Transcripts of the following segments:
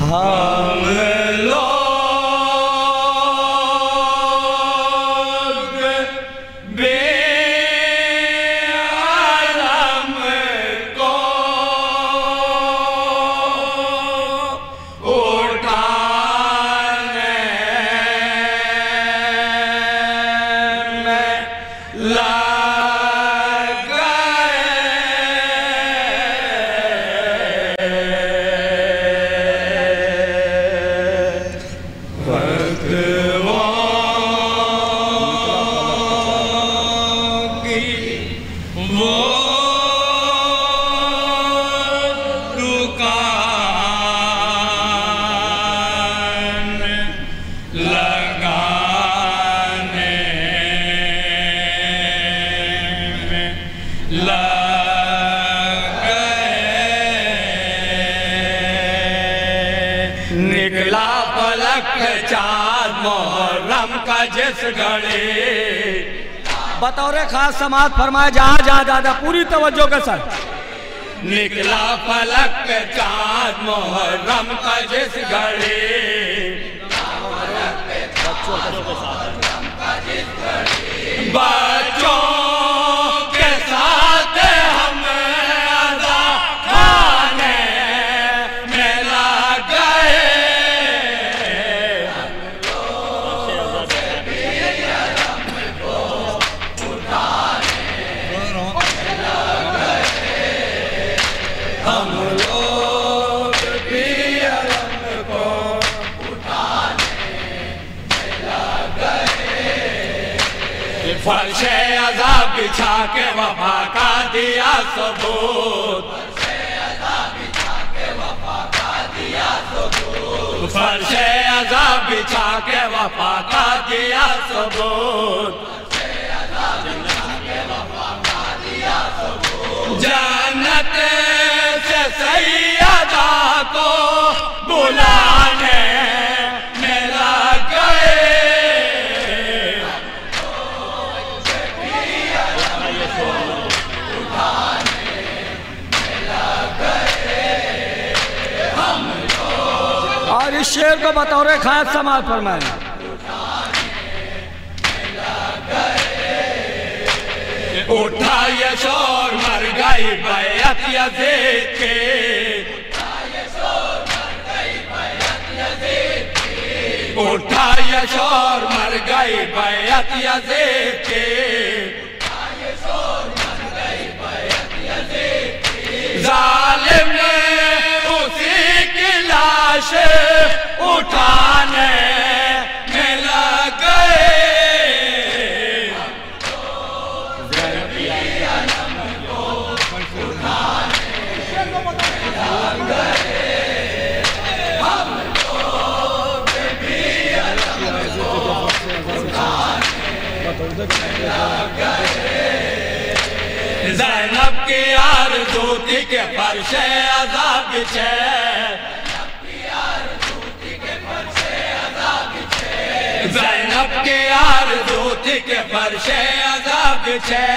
हम लोग बेआलम को उठाने में लग निकला पलक चाँद मुहर्रम का जिस घड़ी। बतौर खास समाज फरमाए जहाँ जहाँ दादा पूरी तवज्जो के साथ। निकला पलक चाँद मुहर्रम का जिस घड़ी, बच्चों के साथ हम अज़ा खाने में लग गए। हम लोग भी अलम को उठाने में लग गए। फर्शे अज़ाब बिछा के वफा का दिया सबूत। फर्शे अज़ाब बिछा के वफा का दिया सबूत। फर्शे अज़ाब बिछा के वफा का दिया सबूत। जन्नत से सैयदा को बुलाने में लग गए। और इस शेर को बतौर खास समाज फरमाए। उठा ये शोर मर गई बैअत यज़ीद के। उठा ये शोर मर गई बैअत यज़ीद के। जालिम ने उसी की लाश उठाने में लग गए। ज़ैनब की आरज़ू थी के फर्शे अज़ाब बिछे। ज़ैनब की आरज़ू थी के फर्शे अज़ाब बिछे।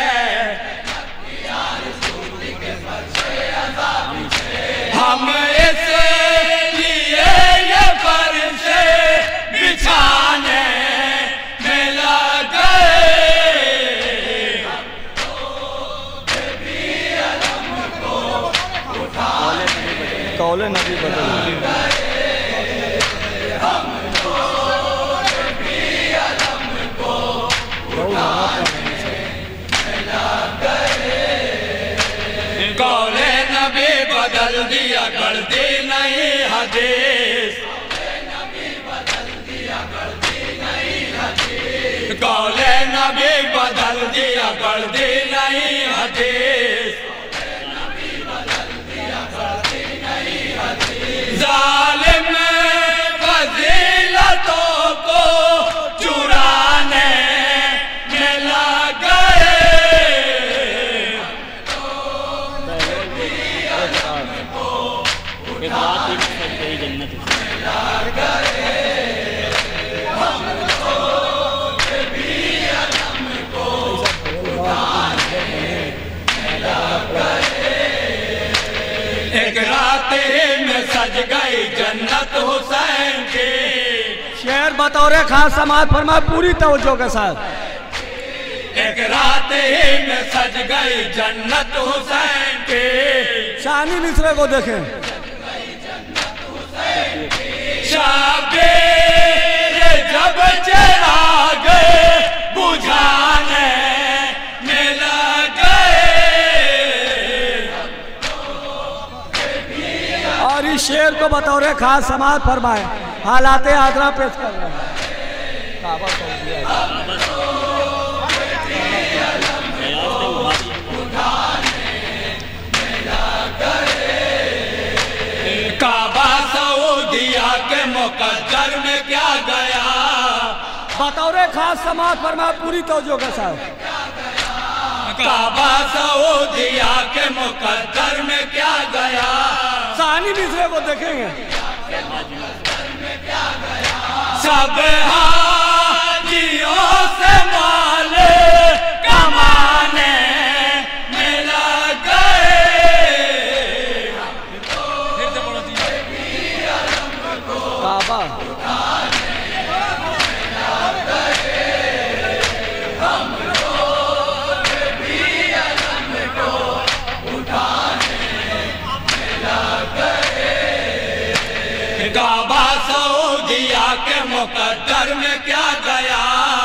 हम इसलिए ये फर्शे बिछाने में लग गए। कौले नबी बदल कौले नबी बदल दिया करती नहीं हदीस। कौले नबी बदल दिया करती नहीं हदीस। जालिम फजीलतों को चुराने में लग गए। एक रात में सज गई जन्नत बतौर खास समाज फरमाए पूरी तवज्जो के साथ। एक रात ही में सज गई जन्नत हुसैन की। शानी मिश्रे को देखें। शबीर जब चिराग बुझाने में लगे। और इस शेर को बतौर खास समाज फरमाए हालात आदरा पेश कर रहे हैं। काबा सऊदिया के मुकद्दर में क्या गया। बतौर खास समाज फरमाए पूरी तवज्जो के साथ। काबा सऊदिया के मुकद्दर में क्या गया। शानी मिश्रे को देखेंगे। सब हाजियों से माल कमाने में लगे। काबा काबा सऊदिया के मुकद्दर में क्या गया।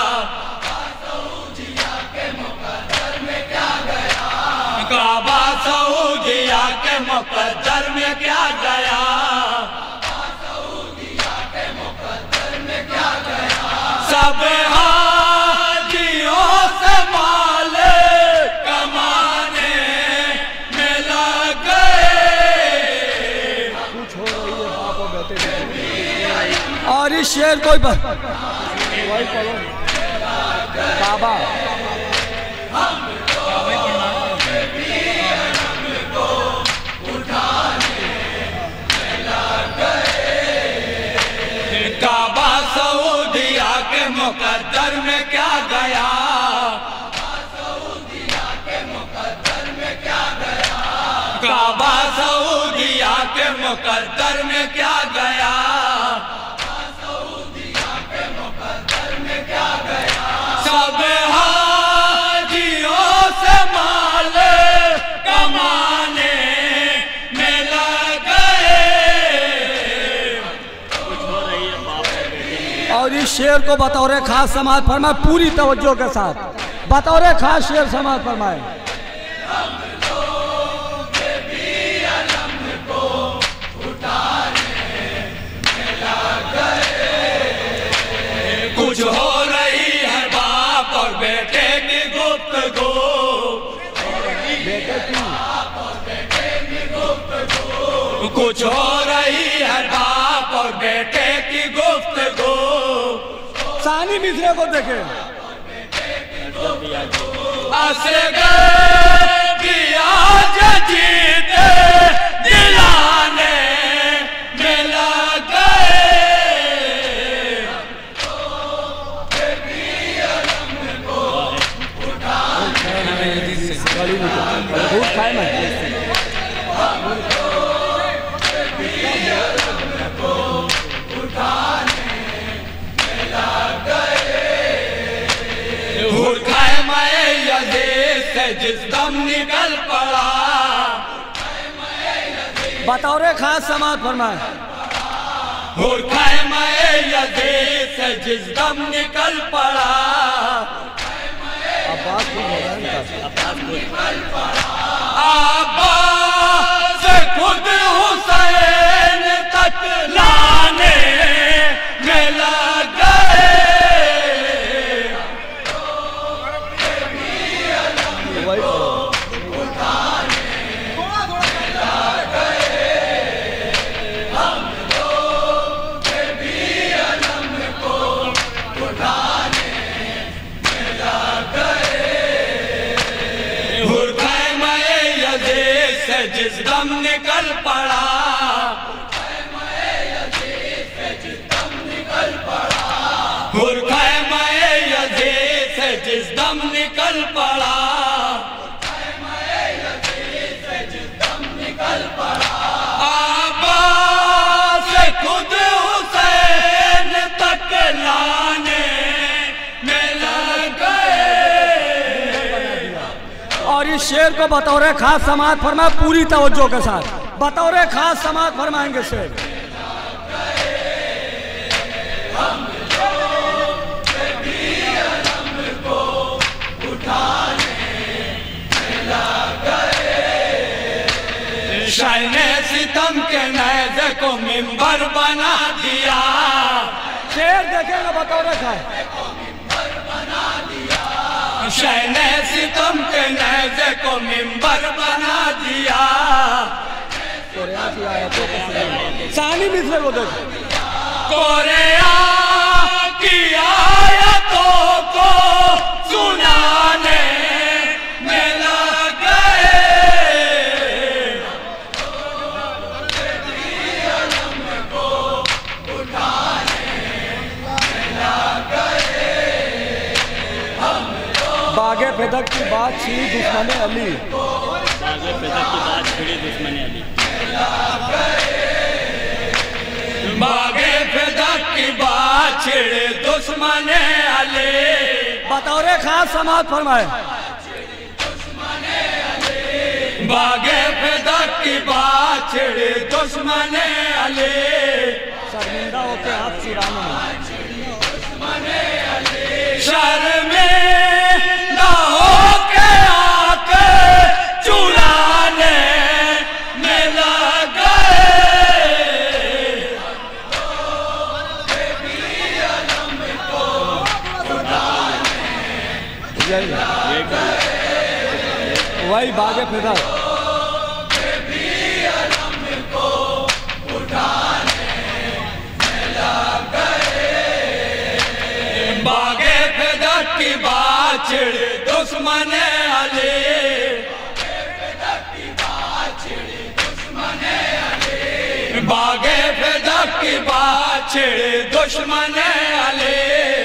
काबा सऊदिया के मुकद्दर में क्या गया। सब हाजियों से माल कमाने में लगे। कुछ हो रही है बाप और बेटे। और इस शेर को वही पढ़ो। बाबा काबा सऊदिया के मुकद्दर में क्या गया। काबा सऊदिया के मुकद्दर में क्या गया। सब हाजियों से माल कमाने में लगे। और इस शेर को बतौर खास समाज फरमाए पूरी तवज्जो के साथ। बतौर खास शेर समाज फरमाए। कुछ हो रही है बाप और बेटे की गुफ्तगू। कुछ हो रही है बाप और बेटे की गुफ्तगू। शानी मिश्रे को देखे। असगर की आज जीत दिलाने में लगे। जिस दम निकल पड़ा। बतौर खास समाज फरमाए। यजीद से जिस दम निकल पड़ा। अब्बास खुद हुसैन तक लाने में लगे। जिस दम निकल पड़ा। यजीद से जिस दम निकल पड़ा। अब्बास खुद हुसैन तक ला शेर को बतौर खास समाज फरमाए पूरी तवज्जो के साथ, बतौर खास समाज फरमाएंगे शेर। शायने सितम के नैज़े को मिंबर बना दिया। शेर देखेगा बतौर खास। शायने सितम के नैज़े को मिंबर बना दिया। सानी मिसरे को देखो। कोरिया की आयतों को सुनाने में लग गए। बागे फेदक की बात छिड़ी दुश्मन अली। बागे फेदक की बात छिड़ी दुश्मन अली। बागे फेदक की बात छिड़ी दुश्मन अली। बतौर खास समाज फरमाए। बागे फेदक की बात छिड़ी दुश्मन अली। शर्मिंदा होके हाथ चुराने में। शर्मिंदा होके आके चुराने में लग गए। वही बागे फेदक। बागे फेदक की बात छिड़ी दुश्मन अली। बागे फेदक की बात छिड़ी दुश्मन अली।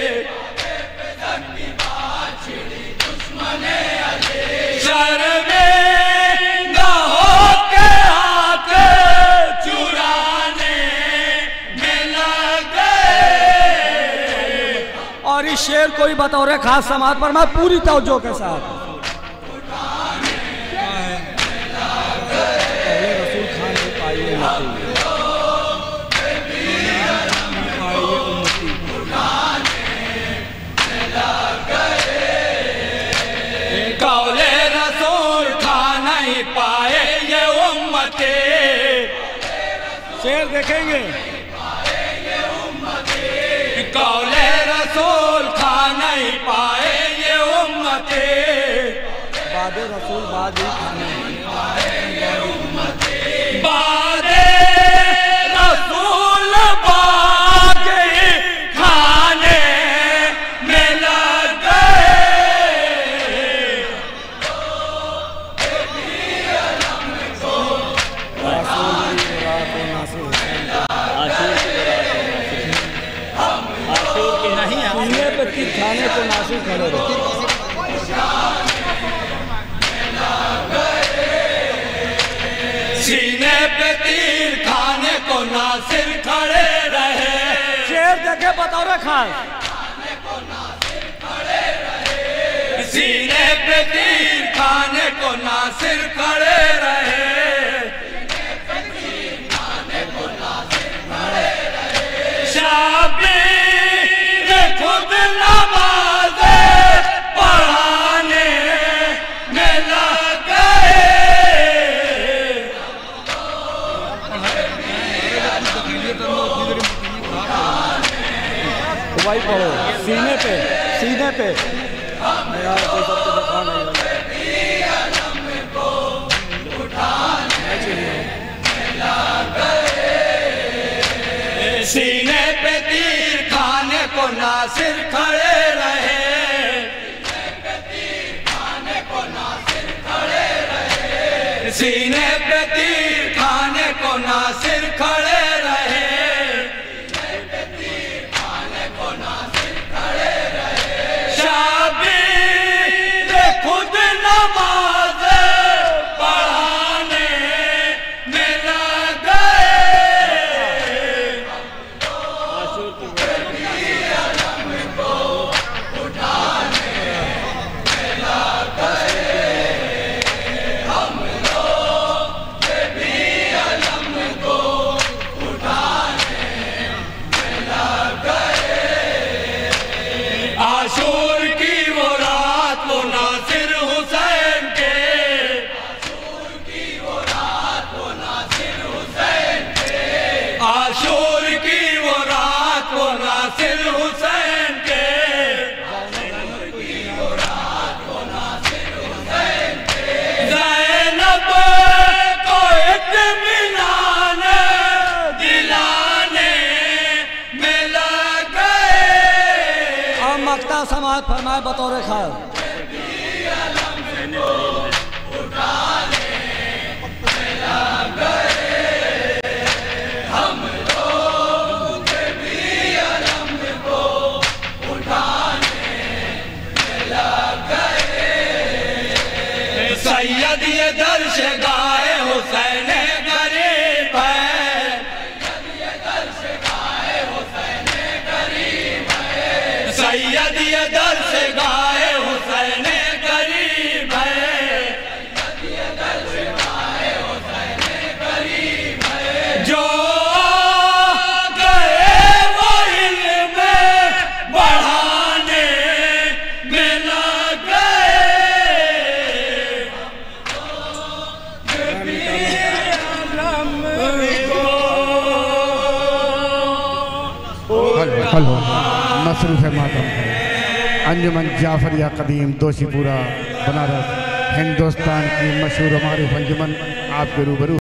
शर्मिंदा होके आके चुराने में लग गए। और इस शेर को ही बतौर खास समाज पर मैं पूरी तवज्जो के साथ। रसूल खान को पाइए कौले रसूल खान नहीं पाए ये उम्मते। शेर देखेंगे। कौले रसूल खान नहीं पाए ये उम्मते। बादे रसूल बादी खाने। बादे रसूल बागे खाने में लग गए। सीने पे तीर खाने को नासिर खड़े रहे। सीने पे तीर खाने को नासिर खड़े रहे। शेर देखे बतौर खास। सीने पे तीर खाने को नासिर खड़े रहे। शाबीर खुद नमाज़ पढ़ाने में लग गए। वही पढ़ो सीने पे, सीने पे। यार कोई सबको दिखा नहीं रहा। सीने पे तीर खाने को नासिर खड़े रहे। सीने पे तीर खाने को नासिर खड़े रहे। शाबीर खुद नमाज पढ़ाने में लग गए। आशूर की वो रात को नासिर हुसैन के, ज़ैनब को इत्मीनान दिलाने में लग गए। और मक्ता समाज फरमाए बतौर खास सैयद ये दर्श गाए हुसैन गरीब है, सैयद ये दर्श गाए हुसैन गरीब है, जो गए वो इल्म बढ़ाने में लग हेलो मसरूफ़ मातम अंजुमन जाफरिया कदीम दोषीपुरा बनारस हिंदुस्तान की मशहूर मारूफ अंजुमन आपके रूबरू